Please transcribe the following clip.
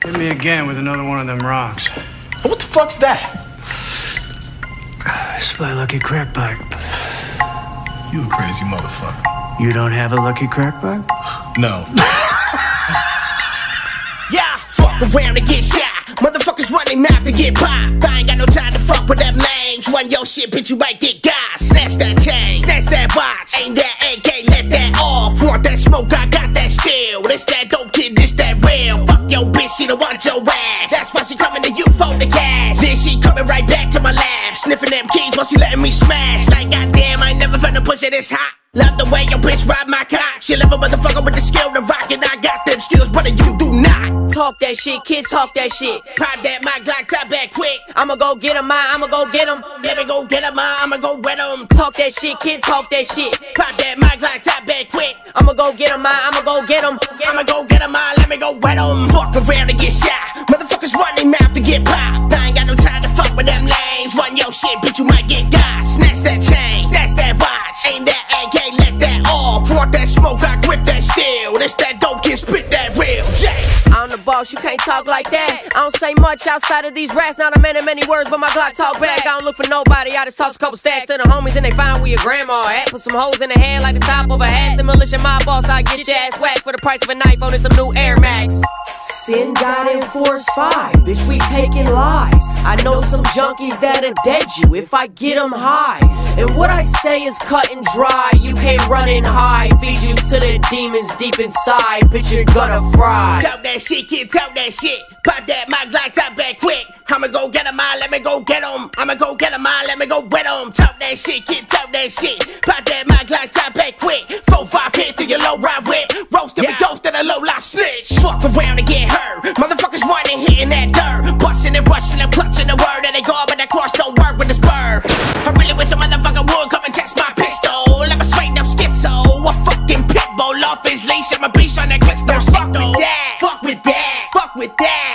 Hit me again with another one of them rocks. What the fuck's that? It's my lucky crack pipe. You a crazy motherfucker. You don't have a lucky crack pipe? No. Yeah, fuck around and get shot. Motherfuckers running mouth to get popped. I ain't got no time to fuck with them lames. Run your shit, bitch, you might get got. Snatch that chain, snatch that watch. Aim that AK, let that off. Want that smoke, I got that steel. This that dope kid, this that real. Fuck your bitch, she don't want your ass. That's why she coming to you for the cash. Then she coming right back to my lab. Sniffing them keys while she letting me smash. Like goddamn, I ain't never felt no pussy this hot. Love the way your bitch ride my cock. She love a motherfucker with the skill to rock, and I got them skills, brother, you do not. Talk that shit, kid, talk that shit. Pop that my Glock top back quick. I'ma go get him, I'ma go get him. Let me go get him, I'ma go wet him. Talk that shit, kid, talk that shit. Pop that my Glock top back quick. I'ma go get him, I'ma go get him. I'ma go get him, let me go wet him. Fuck around and get shot. Motherfuckers running mouth to get popped. I ain't got no time to fuck with them lanes. Run your shit, bitch, you might get got. Snatch that chain, snatch that watch. Aim that AK, let that off. Want that smoke, I grip that steel. This that dope kid, spit that real J. I'm the boss, you can't talk like that. I don't say much outside of these rats. Not a man in many words, but my Glock talk back. I don't look for nobody, I just toss a couple stacks to the homies and they find where your grandma at. Put some hoes in the hand like the top of a hat. Some militia, my boss, I get your ass whacked for the price of a knife on some new Air Max. Sin God and Force 5, bitch, we taking lies. I know some junkies that'll dead you if I get them high. And what I say is cut and dry. You can't run and hide. Feed you to the demons deep inside. Bitch, you're gonna fry. Talk that shit, kid, talk that shit. Pop that my Glock top back quick. I'ma go get him, let me go get him. I'ma go get him, let me go wet him. Talk that shit, kid, talk that shit. Pop that my Glock top back quick. 4-5 hit through your low ride whip. Roast every ghost in a low life snitch. Fuck around and get hurt. Motherfuckers running, hitting that dirt. Busting and rushing and clutching the word. And they go, but that cross don't work with the spur. I really wish a motherfucker would come and test my pistol. I'm a straight up schizo. A fucking pit bull off his leash. I'm a beast on that crystal. Fuck with that. Fuck with that. Fuck with that.